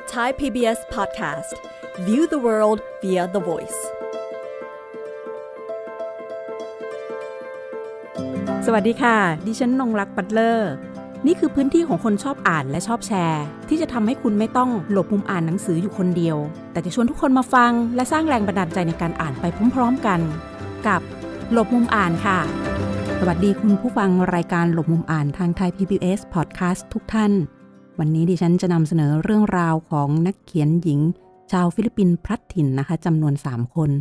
Thai PBS Podcast View the world via the voice สวัสดีค่ะดิฉันนงรักปัตเลอร์นี่คือพื้นที่ของคนชอบอ่านและชอบแชร์ที่จะทำให้คุณไม่ต้องหลบมุมอ่านหนังสืออยู่คนเดียวแต่จะชวนทุกคนมาฟังและสร้างแรงบันดาลใจในการอ่านไปพร้อมๆกันกับหลบมุมอ่านค่ะสวัสดีคุณผู้ฟังรายการหลบมุมอ่านทางไทย PBS Podcast ทุกท่านวันนี้ดิฉันจะนำเสนอเรื่องราวของนักเขียนหญิงชาวฟิลิปปินส์พลัดถิ่นนะคะจำนวน3คน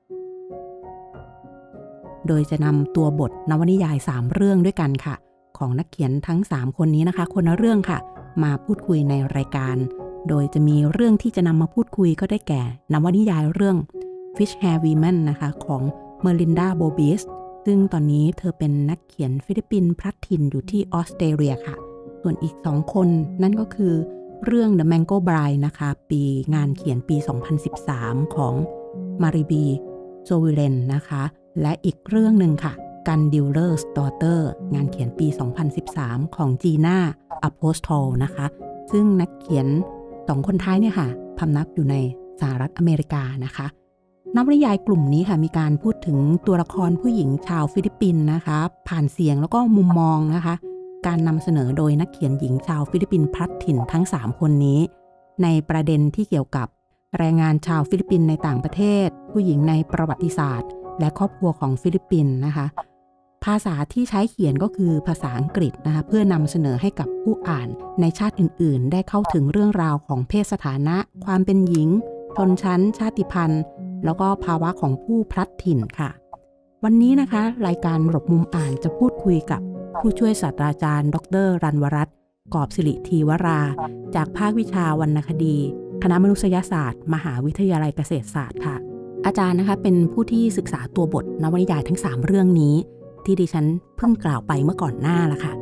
โดยจะนำตัวบทนวนิยาย3เรื่องด้วยกันค่ะของนักเขียนทั้ง3คนนี้นะคะคนละเรื่องค่ะมาพูดคุยในรายการโดยจะมีเรื่องที่จะนำมาพูดคุยก็ได้แก่นวนิยายเรื่อง Fish Hair Women นะคะของเมลินดาโบบิสซึ่งตอนนี้เธอเป็นนักเขียนฟิลิปปินส์พลัดถิ่นอยู่ที่ออสเตรเลียค่ะส่วนอีก2คนนั่นก็คือเรื่อง The Mango Bride นะคะงานเขียนปี 2013 ของมาริบีโซวิเลนนะคะและอีกเรื่องหนึ่งค่ะ Gun Dealer's Daughter งานเขียนปี 2013 ของจีน่าอโพสโทลนะคะซึ่งนักเขียน2คนท้ายเนี่ยค่ะพำนักอยู่ในสหรัฐอเมริกานะคะนวนิยายกลุ่มนี้ค่ะมีการพูดถึงตัวละครผู้หญิงชาวฟิลิปปินส์นะคะผ่านเสียงแล้วก็มุมมองนะคะการนำเสนอโดยนักเขียนหญิงชาวฟิลิปปินส์พลัดถิ่นทั้ง3คนนี้ในประเด็นที่เกี่ยวกับแรงงานชาวฟิลิปปินส์ในต่างประเทศผู้หญิงในประวัติศาสตร์และครอบครัวของฟิลิปปินส์นะคะภาษาที่ใช้เขียนก็คือภาษาอังกฤษนะคะเพื่อนำเสนอให้กับผู้อ่านในชาติอื่นๆได้เข้าถึงเรื่องราวของเพศสถานะความเป็นหญิงชนชั้นชาติพันธุ์แล้วก็ภาวะของผู้พลัดถิ่นค่ะวันนี้นะคะรายการหลบมุมอ่านจะพูดคุยกับผู้ช่วยศาสตราจารย์ดร.รันวรัตน์กอบศิริธีวราจากภาควิชาวรรณคดีคณะมนุษยศาสตร์มหาวิทยาลัยเกษตรศาสตร์ค่ะอาจารย์นะคะเป็นผู้ที่ศึกษาตัวบทนวนิยายทั้ง3เรื่องนี้ที่ดิฉันเพิ่งกล่าวไปเมื่อก่อนหน้าละค่ะ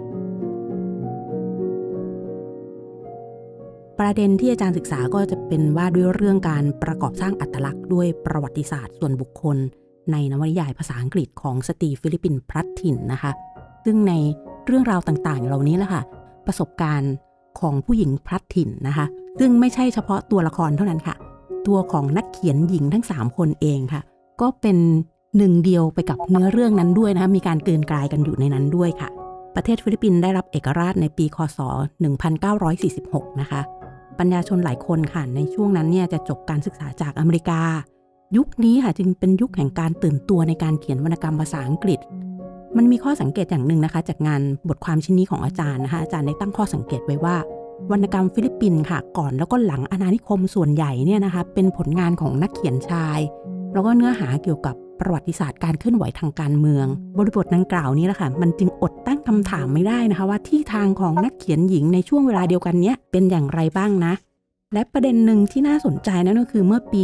ประเด็นที่อาจารย์ศึกษาก็จะเป็นว่าด้วยเรื่องการประกอบสร้างอัตลักษณ์ด้วยประวัติศาสตร์ส่วนบุคคลในนวนิยายภาษาอังกฤษของสตรีฟิลิปปินส์พลัดถิ่นนะคะซึ่งในเรื่องราวต่างๆเหล่านี้แหละค่ะประสบการณ์ของผู้หญิงพลัดถิ่นนะคะซึ่งไม่ใช่เฉพาะตัวละครเท่านั้นค่ะตัวของนักเขียนหญิงทั้ง3คนเองค่ะก็เป็นหนึ่งเดียวไปกับเนื้อเรื่องนั้นด้วยนะคะมีการกลืนกลายกันอยู่ในนั้นด้วยค่ะประเทศฟิลิปปินส์ได้รับเอกราชในปีคศ1946นะคะปัญญาชนหลายคนค่ะในช่วงนั้นเนี่ยจะจบการศึกษาจากอเมริกายุคนี้ค่ะจึงเป็นยุคแห่งการตื่นตัวในการเขียนวรรณกรรมภาษาอังกฤษมันมีข้อสังเกตอย่างหนึ่งนะคะจากงานบทความชิ้นนี้ของอาจารย์นะคะอาจารย์ได้ตั้งข้อสังเกตไว้ว่าวรรณกรรมฟิลิปปินส์ค่ะก่อนแล้วก็หลังอาณานิคมส่วนใหญ่เนี่ยนะคะเป็นผลงานของนักเขียนชายแล้วก็เนื้อหาเกี่ยวกับประวัติศาสตร์การเคลื่อนไหวทางการเมืองบริบทดังกล่าวนี้แหละค่ะมันจึงอดตั้งคำถามไม่ได้นะคะว่าที่ทางของนักเขียนหญิงในช่วงเวลาเดียวกันเนี้ยเป็นอย่างไรบ้างนะและประเด็นหนึ่งที่น่าสนใจนั่นก็คือเมื่อปี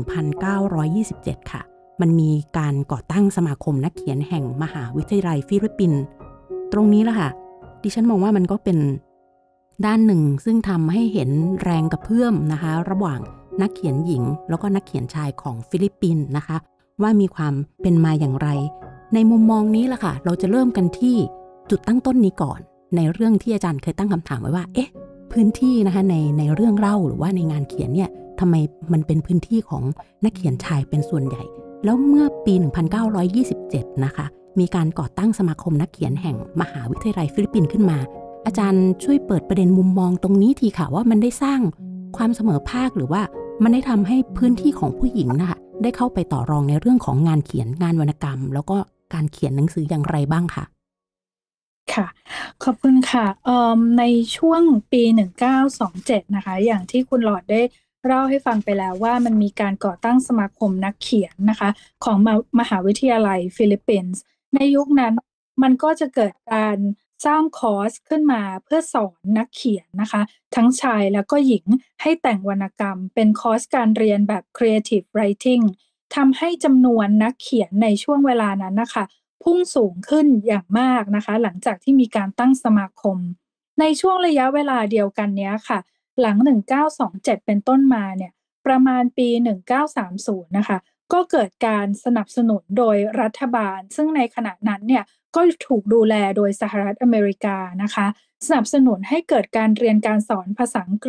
1927 ค่ะมันมีการก่อตั้งสมาคมนักเขียนแห่งมหาวิทยาลัยฟิลิปปินส์ตรงนี้แหละค่ะดิฉันมองว่ามันก็เป็นด้านหนึ่งซึ่งทำให้เห็นแรงกระเพื่อมนะคะระหว่างนักเขียนหญิงแล้วก็นักเขียนชายของฟิลิปปินส์นะคะว่ามีความเป็นมาอย่างไรในมุมมองนี้แหละค่ะเราจะเริ่มกันที่จุดตั้งต้นนี้ก่อนในเรื่องที่อาจารย์เคยตั้งคำถามไว้ว่าพื้นที่นะคะในเรื่องเล่าหรือว่าในงานเขียนเนี่ยทำไมมันเป็นพื้นที่ของนักเขียนชายเป็นส่วนใหญ่แล้วเมื่อปี 1927 นะคะมีการก่อตั้งสมาคมนักเขียนแห่งมหาวิทยาลัยฟิลิปปินส์ขึ้นมาอาจารย์ช่วยเปิดประเด็นมุมมองตรงนี้ทีค่ะว่ามันได้สร้างความเสมอภาคหรือว่ามันได้ทำให้พื้นที่ของผู้หญิงนะคะได้เข้าไปต่อรองในเรื่องของงานเขียนงานวรรณกรรมแล้วก็การเขียนหนังสืออย่างไรบ้างคะค่ะขอบคุณค่ะในช่วงปี1927นะคะอย่างที่คุณหลอดได้เล่าให้ฟังไปแล้วว่ามันมีการก่อตั้งสมาคมนักเขียนนะคะของมหาวิทยาลัยฟิลิปปินส์ในยุคนั้นมันก็จะเกิดการสร้างคอร์สขึ้นมาเพื่อสอนนักเขียนนะคะทั้งชายแล้วก็หญิงให้แต่งวรรณกรรมเป็นคอร์สการเรียนแบบ Creative Writing ทำให้จำนวนนักเขียนในช่วงเวลานั้นนะคะพุ่งสูงขึ้นอย่างมากนะคะหลังจากที่มีการตั้งสมาคมในช่วงระยะเวลาเดียวกันนี้ค่ะหลัง1927เป็นต้นมาเนี่ยประมาณปี1930นะคะก็เกิดการสนับสนุนโดยรัฐบาลซึ่งในขณะนั้นเนี่ยก็ถูกดูแลโดยสหรัฐอเมริกานะคะสนับสนุนให้เกิดการเรียนการสอนภาษาอังกฤษ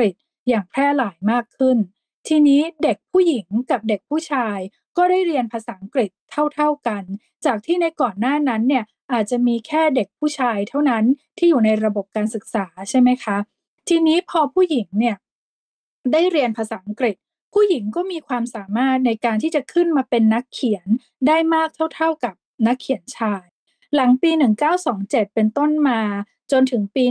อย่างแพร่หลายมากขึ้นทีนี้เด็กผู้หญิงกับเด็กผู้ชายก็ได้เรียนภาษาอังกฤษเท่าๆกันจากที่ในก่อนหน้านั้นเนี่ยอาจจะมีแค่เด็กผู้ชายเท่านั้นที่อยู่ในระบบการศึกษาใช่ไหมคะทีนี้พอผู้หญิงเนี่ยได้เรียนภาษาอังกฤษผู้หญิงก็มีความสามารถในการที่จะขึ้นมาเป็นนักเขียนได้มากเท่าๆกับนักเขียนชายหลังปี1927เป็นต้นมาจนถึงปี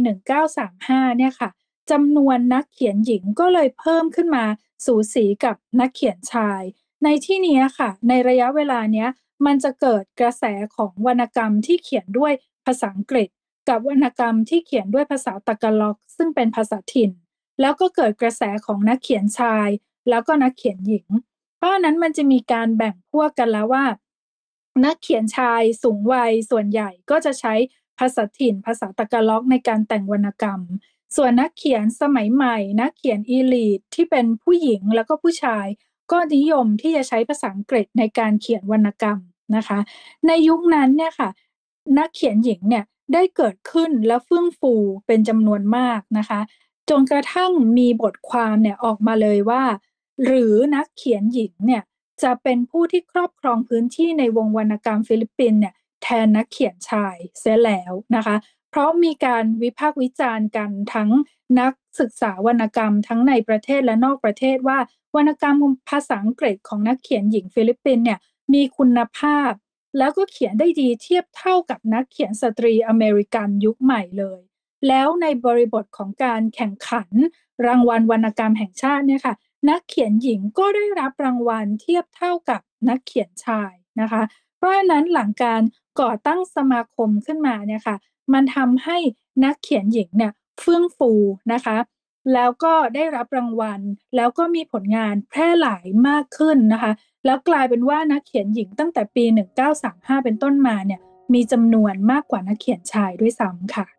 1935เนี่ยค่ะจำนวนนักเขียนหญิงก็เลยเพิ่มขึ้นมาสูสีกับนักเขียนชายในที่นี้ค่ะในระยะเวลาเนี้ยมันจะเกิดกระแสของวรรณกรรมที่เขียนด้วยภาษาอังกฤษกับวรรณกรรมที่เขียนด้วยภาษาตะกาล็อกซึ่งเป็นภาษาถิ่นแล้วก็เกิดกระแสของนักเขียนชายแล้วก็นักเขียนหญิงเพราะฉะนั้นมันจะมีการแบ่งพวกกันแล้วว่านักเขียนชายสูงวัยส่วนใหญ่ก็จะใช้ภาษาถิ่นภาษาตะกาล็อกในการแต่งวรรณกรรมส่วนนักเขียนสมัยใหม่นักเขียนอีลีทที่เป็นผู้หญิงแล้วก็ผู้ชายก็นิยมที่จะใช้ภาษาอังกฤษในการเขียนวรรณกรรมนะคะในยุคนั้นเนี่ยค่ะนักเขียนหญิงเนี่ยได้เกิดขึ้นและเฟื่องฟูเป็นจำนวนมากนะคะจนกระทั่งมีบทความเนี่ยออกมาเลยว่าหรือนักเขียนหญิงเนี่ยจะเป็นผู้ที่ครอบครองพื้นที่ในวงวรรณกรรมฟิลิปปินส์เนี่ยแทนนักเขียนชายเสียแล้วนะคะเพราะมีการวิพากษ์วิจารณ์กันทั้งนักศึกษาวรรณกรรมทั้งในประเทศและนอกประเทศว่าวรรณกรรมภาษาอังกฤษของนักเขียนหญิงฟิลิปปินส์เนี่ยมีคุณภาพแล้วก็เขียนได้ดีเทียบเท่ากับนักเขียนสตรีอเมริกันยุคใหม่เลยแล้วในบริบทของการแข่งขันรางวัลวรรณกรรมแห่งชาติเนี่ยค่ะนักเขียนหญิงก็ได้รับรางวัลเทียบเท่ากับนักเขียนชายนะคะเพราะฉะนั้นหลังการก่อตั้งสมาคมขึ้นมาเนี่ยค่ะมันทำให้นักเขียนหญิงเนี่ยเฟื่องฟูนะคะแล้วก็ได้รับรางวัลแล้วก็มีผลงานแพร่หลายมากขึ้นนะคะแล้วกลายเป็นว่านักเขียนหญิงตั้งแต่ปี1935เป็นต้นมาเนี่ยมีจำนวนมากกว่านักเขียนชายด้วยซ้ำค่ะ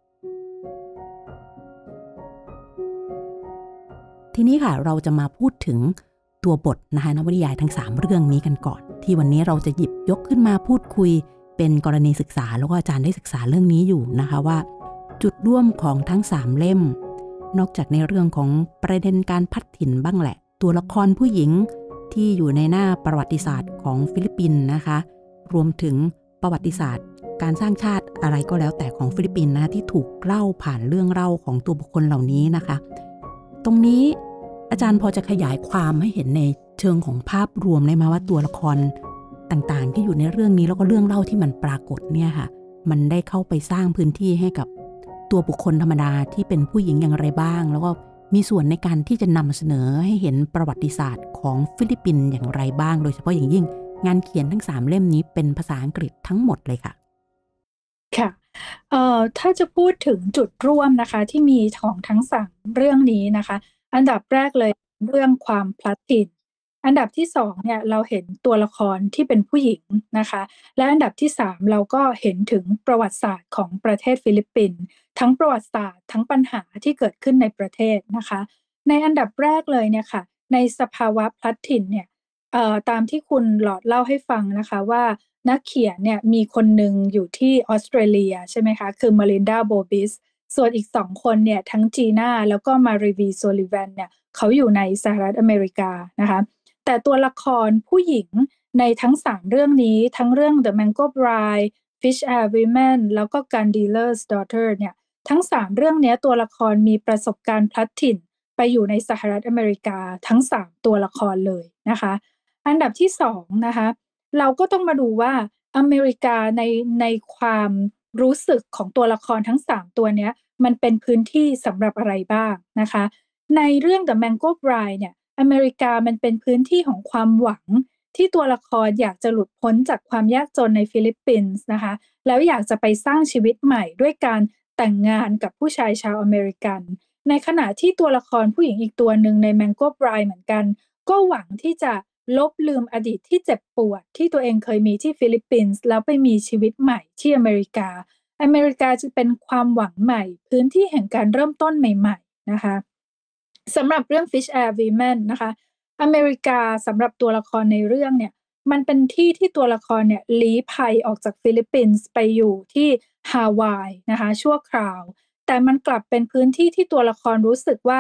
ทีนี้ค่ะเราจะมาพูดถึงตัวบทนะคะนวนิยายทั้ง3เรื่องนี้กันก่อนที่วันนี้เราจะหยิบยกขึ้นมาพูดคุยเป็นกรณีศึกษาแล้วก็อาจารย์ได้ศึกษาเรื่องนี้อยู่นะคะว่าจุดร่วมของทั้ง3เล่มนอกจากในเรื่องของประเด็นการพัดถิ่นบ้างแหละตัวละครผู้หญิงที่อยู่ในหน้าประวัติศาสตร์ของฟิลิปปินส์นะคะรวมถึงประวัติศาสตร์การสร้างชาติอะไรก็แล้วแต่ของฟิลิปปินส์นะที่ถูกเล่าผ่านเรื่องเล่าของตัวบุคคลเหล่านี้นะคะตรงนี้อาจารย์พอจะขยายความให้เห็นในเชิงของภาพรวมได้ไหมว่าตัวละครต่างๆที่อยู่ในเรื่องนี้แล้วก็เรื่องเล่าที่มันปรากฏเนี่ยค่ะมันได้เข้าไปสร้างพื้นที่ให้กับตัวบุคคลธรรมดาที่เป็นผู้หญิงอย่างไรบ้างแล้วก็มีส่วนในการที่จะนำเสนอให้เห็นประวัติศาสตร์ของฟิลิปปินส์อย่างไรบ้างโดยเฉพาะอย่างยิ่งงานเขียนทั้ง3เล่มนี้เป็นภาษาอังกฤษทั้งหมดเลยค่ะค่ะถ้าจะพูดถึงจุดร่วมนะคะที่มีของทั้ง3เรื่องนี้นะคะอันดับแรกเลยเรื่องความพลัดถิ่นอันดับที่2เนี่ยเราเห็นตัวละครที่เป็นผู้หญิงนะคะและอันดับที่3เราก็เห็นถึงประวัติศาสตร์ของประเทศฟิลิปปินส์ทั้งประวัติศาสตร์ทั้งปัญหาที่เกิดขึ้นในประเทศนะคะในอันดับแรกเลยเนี่ยค่ะในสภาวะพลัดถิ่นเนี่ยตามที่คุณหลอดเล่าให้ฟังนะคะว่านักเขียนเนี่ยมีคนหนึ่งอยู่ที่ออสเตรเลียใช่ไหมคะคือมารินดาโบบิสส่วนอีก2คนเนี่ยทั้งจีน่าแล้วก็มารีวีโซลิแวนเนี่ยเขาอยู่ในสหรัฐอเมริกานะคะแต่ตัวละครผู้หญิงในทั้ง3เรื่องนี้ทั้งเรื่อง The Mango Bride Fish Are Women แล้วก็ Gun Dealer's Daughter เนี่ยทั้ง3เรื่องนี้ตัวละครมีประสบการณ์พลัดถิ่นไปอยู่ในสหรัฐอเมริกาทั้ง3ตัวละครเลยนะคะอันดับที่2นะคะเราก็ต้องมาดูว่าอเมริกาในความรู้สึกของตัวละครทั้ง3ตัวเนี้ยมันเป็นพื้นที่สำหรับอะไรบ้างนะคะในเรื่อง The Mango Bride เนี่ยอเมริกามันเป็นพื้นที่ของความหวังที่ตัวละครอยากจะหลุดพ้นจากความยากจนในฟิลิปปินส์นะคะแล้วอยากจะไปสร้างชีวิตใหม่ด้วยการแต่งงานกับผู้ชายชาวอเมริกันในขณะที่ตัวละครผู้หญิงอีกตัวหนึ่งใน Mango Bride เหมือนกันก็หวังที่จะลบลืมอดีตที่เจ็บปวดที่ตัวเองเคยมีที่ฟิลิปปินส์แล้วไปมีชีวิตใหม่ที่อเมริกาจะเป็นความหวังใหม่พื้นที่แห่งการเริ่มต้นใหม่ๆนะคะสำหรับเรื่อง Fish Are Women นะคะอเมริกาสำหรับตัวละครในเรื่องเนี่ยมันเป็นที่ที่ตัวละครเนี่ยลี้ภัยออกจากฟิลิปปินส์ไปอยู่ที่ฮาวายนะคะชั่วคราวแต่มันกลับเป็นพื้นที่ที่ตัวละครรู้สึกว่า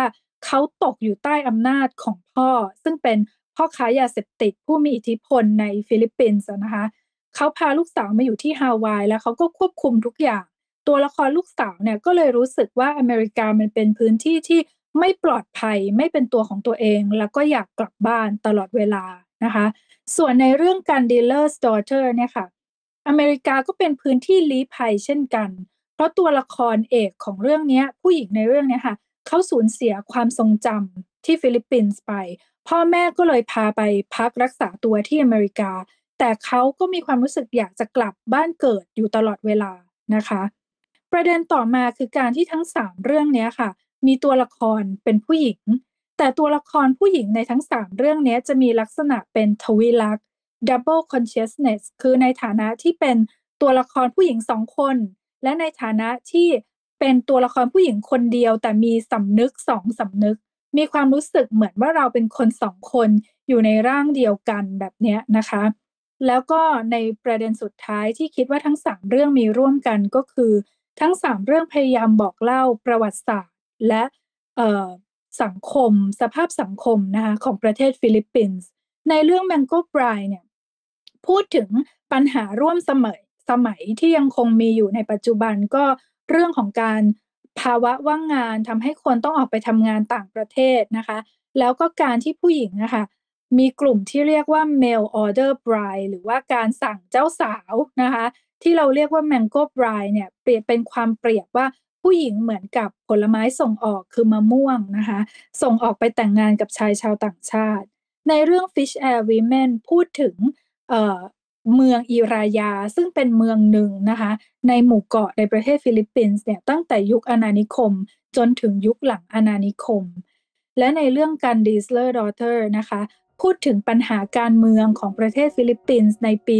เขาตกอยู่ใต้อำนาจของพ่อซึ่งเป็นพ่อค้ายาเสพติดผู้มีอิทธิพลในฟิลิปปินส์นะคะเขาพาลูกสาวมาอยู่ที่ฮาวายแล้วเขาก็ควบคุมทุกอย่างตัวละครลูกสาวเนี่ยก็เลยรู้สึกว่าอเมริกามันเป็นพื้นที่ที่ไม่ปลอดภัยไม่เป็นตัวของตัวเองแล้วก็อยากกลับบ้านตลอดเวลานะคะส่วนในเรื่องการ Dealer's Daughter เนี่ยค่ะอเมริกาก็เป็นพื้นที่ลี้ภัยเช่นกันเพราะตัวละครเอกของเรื่องนี้ผู้หญิงในเรื่องนี้ค่ะเขาสูญเสียความทรงจำที่ฟิลิปปินส์ไปพ่อแม่ก็เลยพาไปพักรักษาตัวที่อเมริกาแต่เขาก็มีความรู้สึกอยากจะกลับบ้านเกิดอยู่ตลอดเวลานะคะประเด็นต่อมาคือการที่ทั้ง3เรื่องนี้ค่ะมีตัวละครเป็นผู้หญิงแต่ตัวละครผู้หญิงในทั้ง3เรื่องนี้จะมีลักษณะเป็นทวิลักษณ์ double consciousness คือในฐานะที่เป็นตัวละครผู้หญิง2คนและในฐานะที่เป็นตัวละครผู้หญิงคนเดียวแต่มีสำนึก2สำนึกมีความรู้สึกเหมือนว่าเราเป็นคน2คนอยู่ในร่างเดียวกันแบบนี้นะคะแล้วก็ในประเด็นสุดท้ายที่คิดว่าทั้ง3เรื่องมีร่วมกันก็คือทั้ง3เรื่องพยายามบอกเล่าประวัติศาสตร์และสังคมสภาพสังคมนะคะของประเทศฟิลิปปินส์ในเรื่อง Mango Bride เนี่ยพูดถึงปัญหาร่วมสมัยที่ยังคงมีอยู่ในปัจจุบันก็เรื่องของการภาวะว่างงานทำให้คนต้องออกไปทำงานต่างประเทศนะคะแล้วก็การที่ผู้หญิงนะคะมีกลุ่มที่เรียกว่า Mail Order Bride หรือว่าการสั่งเจ้าสาวนะคะที่เราเรียกว่า Mango Bride เนี่ยเปรียบเป็นความเปรียบว่าผู้หญิงเหมือนกับผลไม้ส่งออกคือมะม่วงนะคะส่งออกไปแต่งงานกับชายชาวต่างชาติในเรื่อง Fish Air Women พูดถึงเมืองอิรายาซึ่งเป็นเมืองหนึ่งนะคะในหมู่เกาะในประเทศฟิลิปปินส์เนี่ยตั้งแต่ยุคอาณานิคมจนถึงยุคหลังอาณานิคมและในเรื่องการ Dealer's Daughter นะคะพูดถึงปัญหาการเมืองของประเทศฟิลิปปินส์ในปี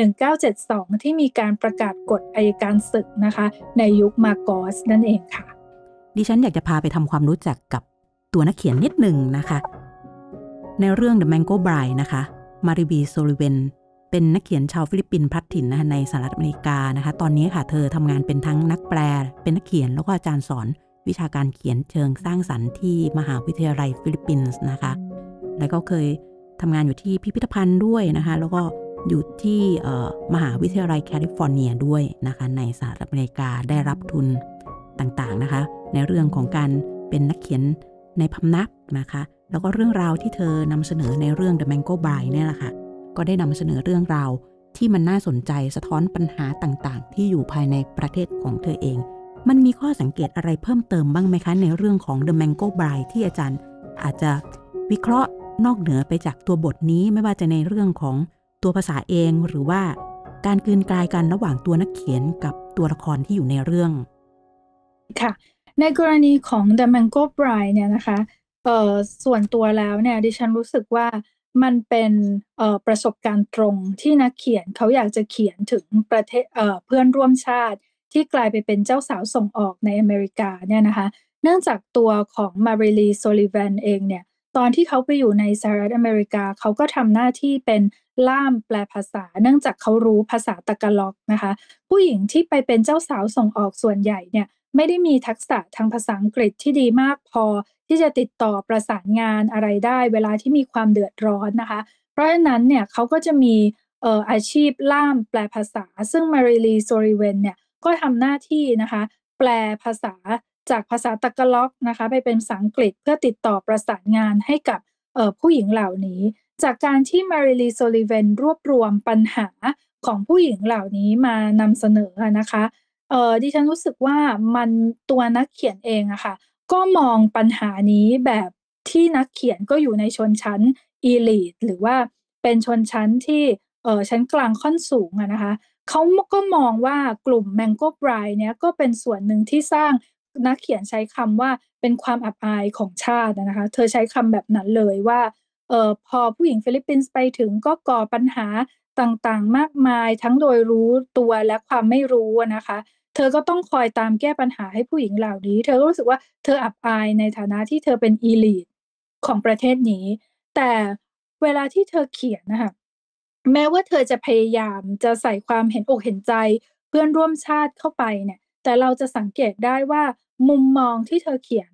1972ที่มีการประกาศกฎอัยการศึกนะคะในยุคมาโกสนั่นเองค่ะดิฉันอยากจะพาไปทำความรู้จักกับตัวนักเขียนนิดหนึ่งนะคะในเรื่อง The Mango Bride นะคะมาริบีโซลิเวนเป็นนักเขียนชาวฟิลิปปินส์พลัดถิ่นนะคะในสหรัฐอเมริกานะคะตอนนี้ค่ะเธอทำงานเป็นทั้งนักแปลเป็นนักเขียนแล้วก็อาจารย์สอนวิชาการเขียนเชิงสร้างสรรค์ที่มหาวิทยาลัยฟิลิปปินส์นะคะแล้วก็เคยทำงานอยู่ที่พิพิธภัณฑ์ด้วยนะคะแล้วก็อยู่ที่มหาวิทยาลัยแคลิฟอร์เนียด้วยนะคะในสหรัฐอเมริกาได้รับทุนต่างๆนะคะในเรื่องของการเป็นนักเขียนในพำนักนะคะแล้วก็เรื่องราวที่เธอนำเสนอในเรื่อง The Mango Bride เนี่ยแหละค่ะก็ได้นำเสนอเรื่องราวที่มันน่าสนใจสะท้อนปัญหาต่างๆที่อยู่ภายในประเทศของเธอเองมันมีข้อสังเกตอะไรเพิ่มเติมบ้างไหมคะในเรื่องของ The Mango Bride ที่อาจารย์อาจจะวิเคราะห์นอกเหนือไปจากตัวบทนี้ไม่ว่าจะในเรื่องของตัวภาษาเองหรือว่าการกลืนกลายกันระหว่างตัวนักเขียนกับตัวละครที่อยู่ในเรื่องค่ะในกรณีของ The Mango Bride เนี่ยนะคะส่วนตัวแล้วเนี่ยดิฉันรู้สึกว่ามันเป็นประสบการณ์ตรงที่นักเขียนเขาอยากจะเขียนถึงประเทศเพื่อนร่วมชาติที่กลายไปเป็นเจ้าสาวส่งออกในอเมริกาเนี่ยนะคะเนื่องจากตัวของมาริลีโซลิแวนเองเนี่ยตอนที่เขาไปอยู่ในสหรัฐอเมริกาเขาก็ทำหน้าที่เป็นล่ามแปลภาษาเนื่องจากเขารู้ภาษาตะกาล็อกนะคะผู้หญิงที่ไปเป็นเจ้าสาวส่งออกส่วนใหญ่เนี่ยไม่ได้มีทักษะทางภาษาอังกฤษที่ดีมากพอที่จะติดต่อประสานงานอะไรได้เวลาที่มีความเดือดร้อนนะคะเพราะฉะนั้นเนี่ยเขาก็จะมีอาชีพล่ามแปลภาษาซึ่งมาริลีโซริเวนเนี่ยก็ทำหน้าที่นะคะแปลภาษาจากภาษาตะกาล็อกนะคะไปเป็นภาษาอังกฤษเพื่อติดต่อประสานงานให้กับผู้หญิงเหล่านี้จากการที่มาริลีโซลิเวนรวบรวมปัญหาของผู้หญิงเหล่านี้มานำเสนอนะคะดิฉันรู้สึกว่ามันตัวนักเขียนเองอะค่ะก็มองปัญหานี้แบบที่นักเขียนก็อยู่ในชนชั้น elite หรือว่าเป็นชนชั้นที่ชั้นกลางค่อนสูงอะนะคะเขาก็มองว่ากลุ่ม Mango Bride เนี่ยก็เป็นส่วนหนึ่งที่สร้างนักเขียนใช้คำว่าเป็นความอับอายของชาตินะคะเธอใช้คำแบบนั้นเลยว่าพอผู้หญิงฟิลิปปินส์ไปถึงก็ก่อปัญหาต่างๆมากมายทั้งโดยรู้ตัวและความไม่รู้นะคะเธอก็ต้องคอยตามแก้ปัญหาให้ผู้หญิงเหล่านี้เธอก็รู้สึกว่าเธออับอายในฐานะที่เธอเป็น elite ของประเทศนี้แต่เวลาที่เธอเขียนนะคะแม้ว่าเธอจะพยายามจะใส่ความเห็นอกเห็นใจเพื่อนร่วมชาติเข้าไปเนี่ยแต่เราจะสังเกตได้ว่ามุมมองที่เธอเขียนนะคะ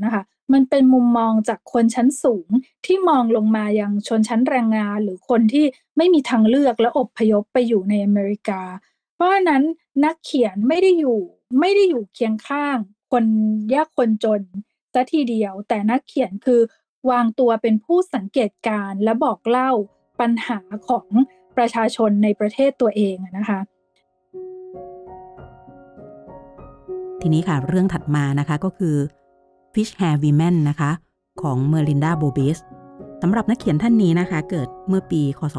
มันเป็นมุมมองจากคนชั้นสูงที่มองลงมายังชนชั้นแรงงานหรือคนที่ไม่มีทางเลือกและอพยพไปอยู่ในอเมริกาเพราะฉะนั้นนักเขียนไม่ได้อยู่เคียงข้างคนยากคนจนซะทีเดียวแต่นักเขียนคือวางตัวเป็นผู้สังเกตการณ์และบอกเล่าปัญหาของประชาชนในประเทศตัวเองนะคะทีนี้ค่ะเรื่องถัดมานะคะก็คือ Fish Hair Women นะคะของเมอรินดาโบบิสสำหรับนักเขียนท่านนี้นะคะเกิดเมื่อปีคศ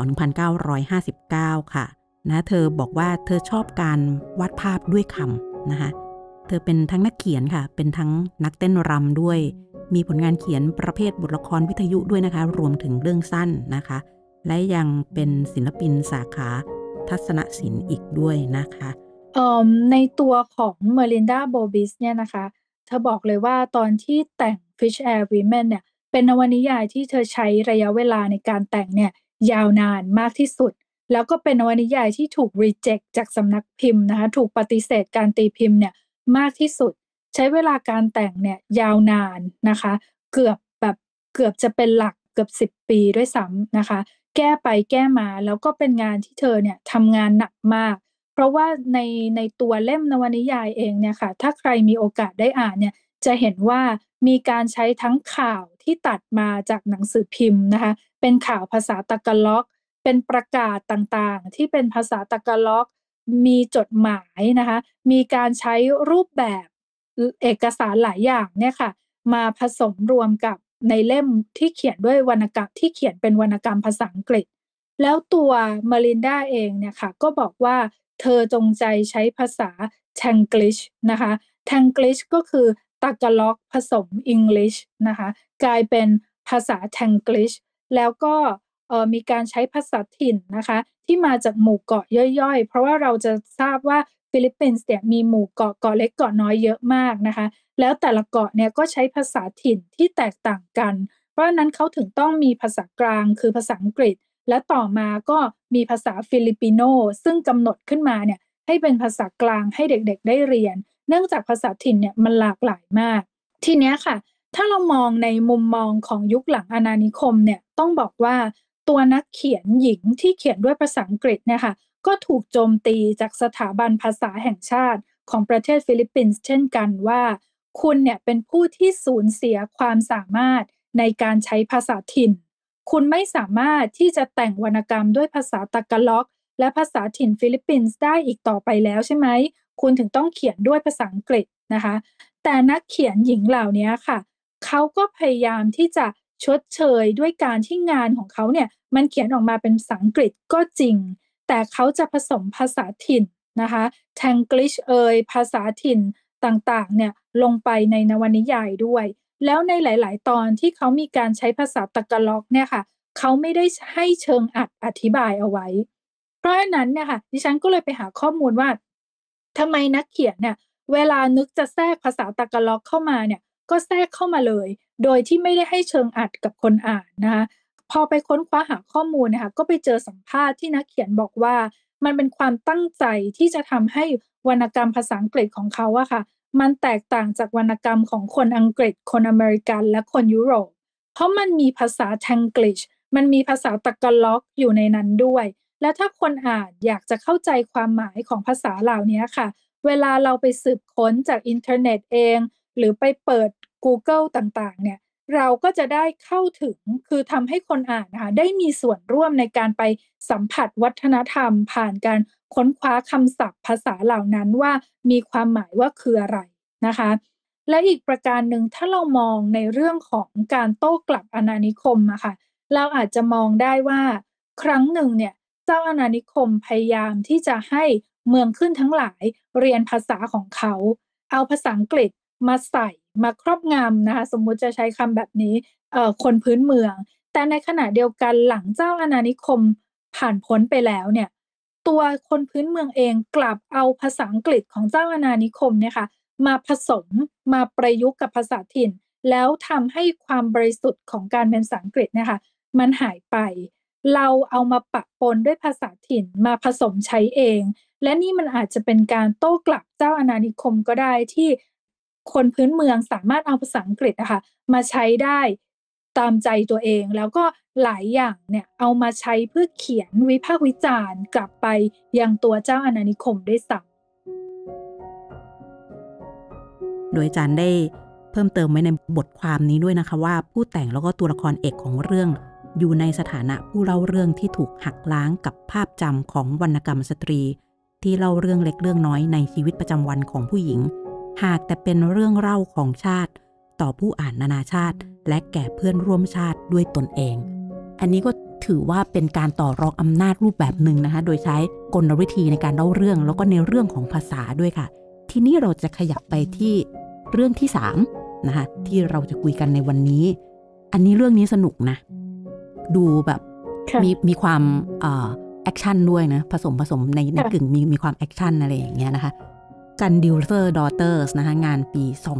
1959ค่ะนะเธอบอกว่าเธอชอบการวาดภาพด้วยคำนะคะเธอเป็นทั้งนักเขียนค่ะเป็นทั้งนักเต้นรำด้วยมีผลงานเขียนประเภทบทละครวิทยุด้วยนะคะรวมถึงเรื่องสั้นนะคะและยังเป็นศิลปินสาขาทัศนศิลป์อีกด้วยนะคะในตัวของเมอรินดาโบบิสเนี่ยนะคะเธอบอกเลยว่าตอนที่แต่ง Fish Hair Women เนี่ยเป็นนวนิยายที่เธอใช้ระยะเวลาในการแต่งเนี่ยยาวนานมากที่สุดแล้วก็เป็นนวนิยายที่ถูก reject จากสำนักพิมพ์นะคะถูกปฏิเสธการตีพิมพ์เนี่ยมากที่สุดใช้เวลาการแต่งเนี่ยยาวนานนะคะเกือบจะเป็นหลักเกือบ10 ปีด้วยซ้ำนะคะแก้ไปแก้มาแล้วก็เป็นงานที่เธอเนี่ยทำงานหนักมากเพราะว่าในตัวเล่มนวนิยายเองเนี่ยค่ะถ้าใครมีโอกาสได้อ่านเนี่ยจะเห็นว่ามีการใช้ทั้งข่าวที่ตัดมาจากหนังสือพิมพ์นะคะเป็นข่าวภาษาตากาล็อกเป็นประกาศต่างๆที่เป็นภาษาตากาล็อกมีจดหมายนะคะมีการใช้รูปแบบเอกสารหลายอย่างเนี่ยค่ะมาผสมรวมกับในเล่มที่เขียนด้วยวรรณกรรมที่เขียนเป็นวรรณกรรมภาษาอังกฤษแล้วตัวเมลินดาเองเนี่ยค่ะก็บอกว่าเธอจงใจใช้ภาษา Tanglish นะคะ Tanglish ก็คือตากาล็อกผสม English นะคะกลายเป็นภาษา Tanglish แล้วก็มีการใช้ภาษาถิ่นนะคะที่มาจากหมู่เกาะย่อยๆเพราะว่าเราจะทราบว่าฟิลิปปินส์เนี่ยมีหมู่เกาะเล็กเกาะน้อยเยอะมากนะคะแล้วแต่ละเกาะเนี่ยก็ใช้ภาษาถิ่นที่แตกต่างกันเพราะฉะนั้นเขาถึงต้องมีภาษากลางคือภาษาอังกฤษและต่อมาก็มีภาษาฟิลิปปิโนซึ่งกำหนดขึ้นมาเนี่ยให้เป็นภาษากลางให้เด็กๆได้เรียนเนื่องจากภาษาถิ่นเนี่ยมันหลากหลายมากทีเนี้ยค่ะถ้าเรามองในมุมมองของยุคหลังอาณานิคมเนี่ยต้องบอกว่าตัวนักเขียนหญิงที่เขียนด้วยภาษาอังกฤษเนี่ยค่ะก็ถูกโจมตีจากสถาบันภาษาแห่งชาติของประเทศฟิลิปปินส์เช่นกันว่าคุณเนี่ยเป็นผู้ที่สูญเสียความสามารถในการใช้ภาษาถิ่นคุณไม่สามารถที่จะแต่งวรรณกรรมด้วยภาษาตากาล็อกและภาษาถิ่นฟิลิปปินส์ได้อีกต่อไปแล้วใช่ไหมคุณถึงต้องเขียนด้วยภาษาอังกฤษนะคะแต่นักเขียนหญิงเหล่านี้ค่ะเขาก็พยายามที่จะชดเชยด้วยการที่งานของเขาเนี่ยมันเขียนออกมาเป็นภาษาอังกฤษก็จริงแต่เขาจะผสมภาษาถิ่นนะคะ Tanglish ภาษาถิ่นต่างๆเนี่ยลงไปในนวนิยายด้วยแล้วในหลายๆตอนที่เขามีการใช้ภาษาตากาล็อกเนี่ยค่ะเขาไม่ได้ให้เชิงอธิบายเอาไว้เพราะฉะนั้นเนี่ยค่ะดิฉันก็เลยไปหาข้อมูลว่าทำไมนักเขียนเนี่ยเวลานึกจะแทรกภาษาตากาล็อกเข้ามาเนี่ยก็แทรกเข้ามาเลยโดยที่ไม่ได้ให้เชิงอัดกับคนอ่านนะคะพอไปค้นคว้าหาข้อมูลนะคะก็ไปเจอสัมภาษณ์ที่นักเขียนบอกว่ามันเป็นความตั้งใจที่จะทำให้วรรณกรรมภาษาอังกฤษของเขาอะค่ะมันแตกต่างจากวรรณกรรมของคนอังกฤษคนอเมริกันและคนยุโรปเพราะมันมีภาษา Tanglish มันมีภาษาตากาล็อกอยู่ในนั้นด้วยและถ้าคนอ่านอยากจะเข้าใจความหมายของภาษาเหล่านี้ค่ะเวลาเราไปสืบค้นจากอินเทอร์เน็ตเองหรือไปเปิด Google ต่างๆเนี่ยเราก็จะได้เข้าถึงคือทำให้คนอ่านนะคะได้มีส่วนร่วมในการไปสัมผัสวัฒนธรรมผ่านการค้นคว้าคำศัพท์ภาษาเหล่านั้นว่ามีความหมายว่าคืออะไรนะคะและอีกประการหนึ่งถ้าเรามองในเรื่องของการโต้กลับอาณานิคมอะค่ะเราอาจจะมองได้ว่าครั้งหนึ่งเนี่ยเจ้าอาณานิคมพยายามที่จะให้เมืองขึ้นทั้งหลายเรียนภาษาของเขาเอาภาษาอังกฤษมาใส่มาครอบงำนะคะสมมุติจะใช้คำแบบนี้คนพื้นเมืองแต่ในขณะเดียวกันหลังเจ้าอาณานิคมผ่านพ้นไปแล้วเนี่ยตัวคนพื้นเมืองเองกลับเอาภาษาอังกฤษของเจ้าอาณานิคมเนี่ยค่ะมาผสมมาประยุกต์กับภาษาถิ่นแล้วทำให้ความบริสุทธิ์ของการเป็นภาษาอังกฤษเนี่ยค่ะมันหายไปเราเอามาปะปนด้วยภาษาถิ่นมาผสมใช้เองและนี่มันอาจจะเป็นการโต้กลับเจ้าอาณานิคมก็ได้ที่คนพื้นเมืองสามารถเอาภาษาอังกฤษอะค่ะมาใช้ได้ตามใจตัวเองแล้วก็หลายอย่างเนี่ยเอามาใช้เพื่อเขียนวิพากษ์วิจารณ์กลับไปยังตัวเจ้าอาณานิคมด้วยซ้โดยอาจารย์ได้เพิ่มเติมไว้ในบทความนี้ด้วยนะคะว่าผู้แต่งแล้วก็ตัวละครเอกของเรื่องอยู่ในสถานะผู้เล่าเรื่องที่ถูกหักล้างกับภาพจำของวรรณกรรมสตรีที่เล่าเรื่องเล็กเรื่องน้อยในชีวิตประจำวันของผู้หญิงหากแต่เป็นเรื่องเล่าของชาติต่อผู้อ่านนานาชาติและแก่เพื่อนร่วมชาติด้วยตนเองอันนี้ก็ถือว่าเป็นการต่อรองอำนาจรูปแบบหนึ่งนะคะโดยใช้กลวิธีในการเล่าเรื่องแล้วก็ในเรื่องของภาษาด้วยค่ะทีนี้เราจะขยับไปที่เรื่องที่3นะคะที่เราจะคุยกันในวันนี้อันนี้เรื่องนี้สนุกนะดูแบบมีความแอคชั่นด้วยนะผสมในกึ่งมีความแอคชั่นอะไรอย่างเงี้ยนะคะกันดิลเซอร์ดอเตอร์สนะคะงานปี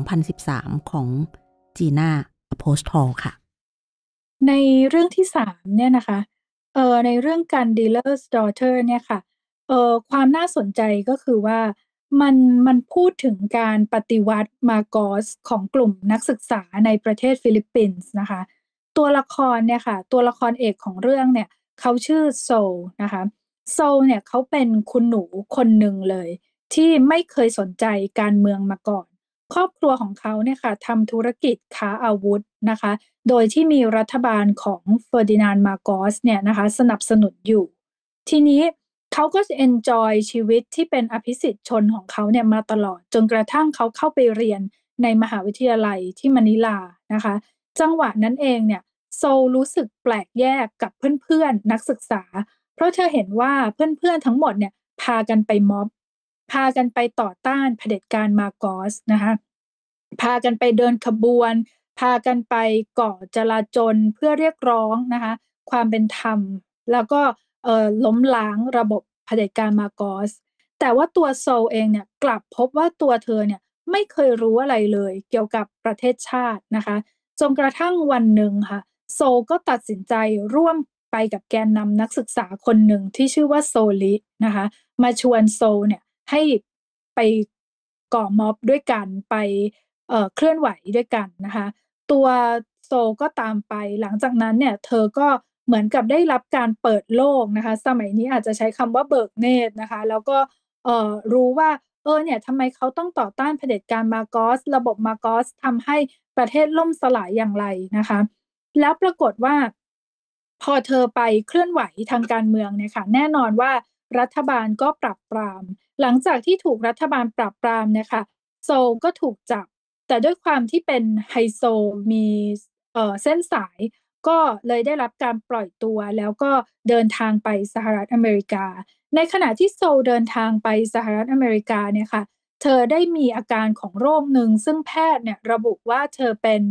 2013 ของจีน่าอโพสทอลค่ะในเรื่องที่3เนี่ยนะคะในเรื่องกัน Dealer's Daughter เนี่ยค่ะความน่าสนใจก็คือว่ามันพูดถึงการปฏิวัติมาโกสของกลุ่มนักศึกษาในประเทศฟิลิปปินส์นะคะตัวละครเนี่ยค่ะตัวละครเอกของเรื่องเนี่ยเขาชื่อโซลนะคะโซลเนี่ยเขาเป็นคุณหนูคนหนึ่งเลยที่ไม่เคยสนใจการเมืองมาก่อนครอบครัวของเขาเนี่ยค่ะทำธุรกิจค้าอาวุธนะคะโดยที่มีรัฐบาลของเฟอร์ดินานด์มาโกสเนี่ยนะคะสนับสนุนอยู่ทีนี้เขาก็จะ enjoy ชีวิตที่เป็นอภิสิทธิ์ชนของเขาเนี่ยมาตลอดจนกระทั่งเขาเข้าไปเรียนในมหาวิทยาลัยที่มะนิลานะคะจังหวะนั้นเองเนี่ยโซลรู้สึกแปลกแยกกับเพื่อนๆนักศึกษาเพราะเธอเห็นว่าเพื่อนๆทั้งหมดเนี่ยพากันไปม็อบพากันไปต่อต้านเผด็จการมาโกสนะคะพากันไปเดินขบวนพากันไปก่อจลาจลเพื่อเรียกร้องนะคะความเป็นธรรมแล้วก็ล้มล้างระบบเผด็จการมาโกสแต่ว่าตัวโซลเองเนี่ยกลับพบว่าตัวเธอเนี่ยไม่เคยรู้อะไรเลยเกี่ยวกับประเทศชาตินะคะจนกระทั่งวันหนึ่งค่ะโซลก็ตัดสินใจร่วมไปกับแกนนำนักศึกษาคนหนึ่งที่ชื่อว่าโซลินะคะมาชวนโซลเนี่ยให้ไปก่อม็อบด้วยกันไปเคลื่อนไหวด้วยกันนะคะตัวโซลก็ตามไปหลังจากนั้นเนี่ยเธอก็เหมือนกับได้รับการเปิดโลกนะคะสมัยนี้อาจจะใช้คำว่าเบิกเนตรนะคะแล้วก็รู้ว่าเนี่ยทำไมเขาต้องต่อต้านเผด็จการมาโกสระบบมาโกสทำให้ประเทศล่มสลายอย่างไรนะคะแล้วปรากฏว่าพอเธอไปเคลื่อนไหวทางการเมืองเนี่ยค่ะแน่นอนว่ารัฐบาลก็ปราบปรามหลังจากที่ถูกรัฐบาลปราบปรามเนี่ยค่ะโซลก็ถูกจับแต่ด้วยความที่เป็นไฮโซมีเส้นสายก็เลยได้รับการปล่อยตัวแล้วก็เดินทางไปสหรัฐอเมริกาในขณะที่โซลเดินทางไปสหรัฐอเมริกาเนี่ยค่ะเธอได้มีอาการของโรคหนึ่งซึ่งแพทย์เนี่ยระบุว่าเธอเป็น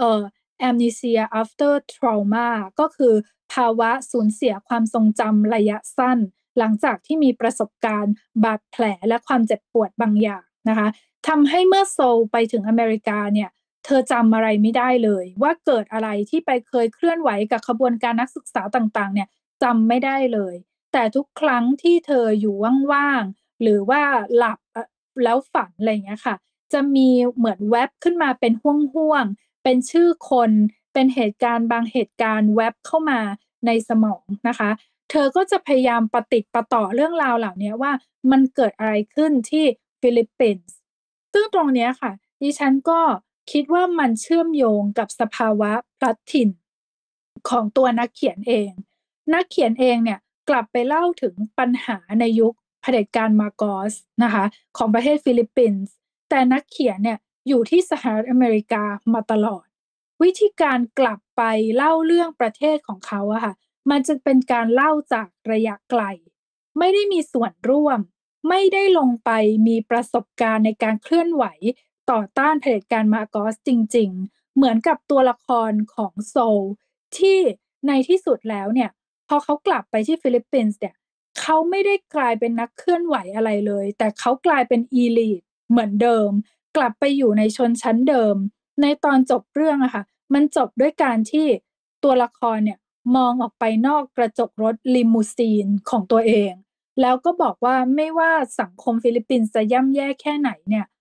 amnesia after trauma ก็คือภาวะสูญเสียความทรงจำระยะสั้นหลังจากที่มีประสบการณ์บาดแผลและความเจ็บปวดบางอย่างนะคะทำให้เมื่อโซลไปถึงอเมริกาเนี่ยเธอจำอะไรไม่ได้เลยว่าเกิดอะไรที่ไปเคยเคลื่อนไหวกับขบวนการนักศึกษาต่างๆเนี่ยจำไม่ได้เลยแต่ทุกครั้งที่เธออยู่ว่างๆหรือว่าหลับแล้วฝันอะไรอย่างเงี้ยค่ะจะมีเหมือนแว็บขึ้นมาเป็นห้วงๆเป็นชื่อคนเป็นเหตุการณ์บางเหตุการณ์แว็บเข้ามาในสมองนะคะเธอก็จะพยายามประติดประต่อเรื่องราวเหล่านี้ว่ามันเกิดอะไรขึ้นที่ฟิลิปปินส์ซึ่งตรงเนี้ยค่ะดิฉันก็คิดว่ามันเชื่อมโยงกับสภาวะพลัดถิ่นของตัวนักเขียนเองนักเขียนเองเนี่ยกลับไปเล่าถึงปัญหาในยุคเผด็จการมาโกสนะคะของประเทศฟิลิปปินส์แต่นักเขียนเนี่ยอยู่ที่สหรัฐอเมริกามาตลอดวิธีการกลับไปเล่าเรื่องประเทศของเขาอะค่ะมันจะเป็นการเล่าจากระยะไกลไม่ได้มีส่วนร่วมไม่ได้ลงไปมีประสบการณ์ในการเคลื่อนไหวต่อต้านเผด็จการมาโกสจริงๆเหมือนกับตัวละครของโซลที่ในที่สุดแล้วเนี่ยพอเขากลับไปที่ฟิลิปปินส์เนี่ยเขาไม่ได้กลายเป็นนักเคลื่อนไหวอะไรเลยแต่เขากลายเป็นอีลิทเหมือนเดิมกลับไปอยู่ในชนชั้นเดิมในตอนจบเรื่องอะค่ะมันจบด้วยการที่ตัวละครเนี่ยมองออกไปนอกกระจกรถลิมูซีนของตัวเองแล้วก็บอกว่าไม่ว่าสังคมฟิลิปปินส์จะย่ำแย่แค่ไหนเนี่ย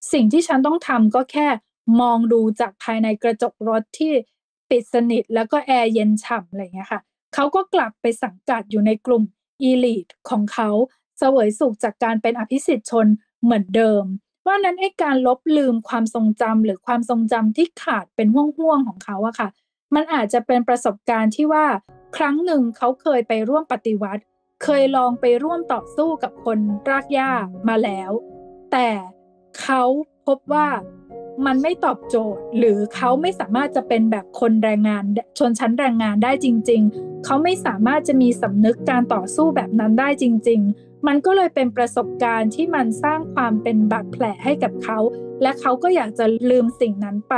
สิ่งที่ฉันต้องทำก็แค่มองดูจากภายในกระจกรถที่ปิดสนิทแล้วก็แอร์เย็นฉ่ำอะไรอย่างเงี้ยค่ะเขาก็กลับไปสังกัดอยู่ในกลุ่มอีลิทของเขาเสวยสุขจากการเป็นอภิสิทธิชนเหมือนเดิมว่านั้นไอ้การลบลืมความทรงจำหรือความทรงจำที่ขาดเป็นห่วงๆของเขาอะค่ะมันอาจจะเป็นประสบการณ์ที่ว่าครั้งหนึ่งเขาเคยไปร่วมปฏิวัติเคยลองไปร่วมต่อสู้กับคนรากหญ้ามาแล้วแต่เขาพบว่ามันไม่ตอบโจทย์หรือเขาไม่สามารถจะเป็นแบบคนแรงงานชนชั้นแรงงานได้จริงๆเขาไม่สามารถจะมีสำนึกการต่อสู้แบบนั้นได้จริงๆมันก็เลยเป็นประสบการณ์ที่มันสร้างความเป็นบาดแผลให้กับเขาและเขาก็อยากจะลืมสิ่งนั้นไป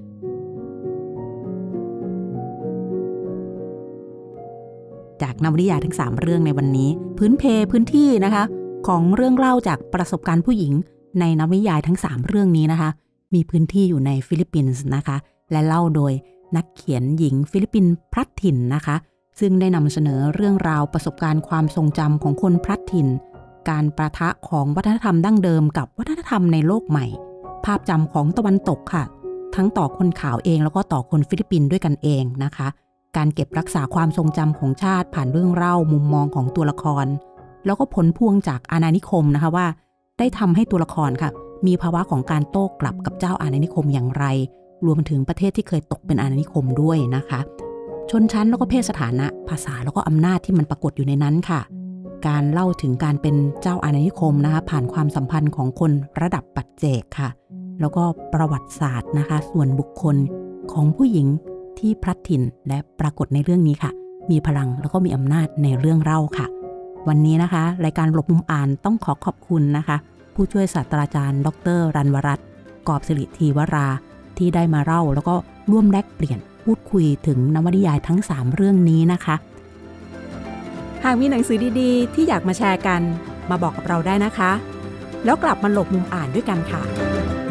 จากนวนิยายทั้ง3เรื่องในวันนี้พื้นที่นะคะของเรื่องเล่าจากประสบการณ์ผู้หญิงในนวนิยายทั้ง3เรื่องนี้นะคะมีพื้นที่อยู่ในฟิลิปปินส์นะคะและเล่าโดยนักเขียนหญิงฟิลิปปินส์พลัดถิ่นนะคะซึ่งได้นำเสนอเรื่องราวประสบการณ์ความทรงจำของคนพลัดถิ่นการปะทะของวัฒนธรรมดั้งเดิมกับวัฒนธรรมในโลกใหม่ภาพจำของตะวันตกค่ะทั้งต่อคนขาวเองแล้วก็ต่อคนฟิลิปปินส์ด้วยกันเองนะคะการเก็บรักษาความทรงจำของชาติผ่านเรื่องเล่ามุมมองของตัวละครแล้วก็ผลพวงจากอาณานิคมนะคะว่าได้ทำให้ตัวละครค่ะมีภาวะของการโต้กลับกับเจ้าอาณานิคมอย่างไรรวมถึงประเทศที่เคยตกเป็นอาณานิคมด้วยนะคะชนชั้นแล้วก็เพศสถานะภาษาแล้วก็อำนาจที่มันปรากฏอยู่ในนั้นค่ะการเล่าถึงการเป็นเจ้าอาณานิคมนะคะผ่านความสัมพันธ์ของคนระดับปัจเจกค่ะแล้วก็ประวัติศาสตร์นะคะส่วนบุคคลของผู้หญิงที่พลัดถิ่นและปรากฏในเรื่องนี้ค่ะมีพลังแล้วก็มีอำนาจในเรื่องเล่าค่ะวันนี้นะคะรายการหลบมุมอ่านต้องขอบคุณนะคะผู้ช่วยศาสตราจารย์ดร.รันวรัตน์กอบสิริธีวราที่ได้มาเล่าแล้วก็ร่วมแลกเปลี่ยนพูดคุยถึงนวนิยายทั้ง3เรื่องนี้นะคะหากมีหนังสือดีๆที่อยากมาแชร์กันมาบอกกับเราได้นะคะแล้วกลับมาหลบมุมอ่านด้วยกันค่ะ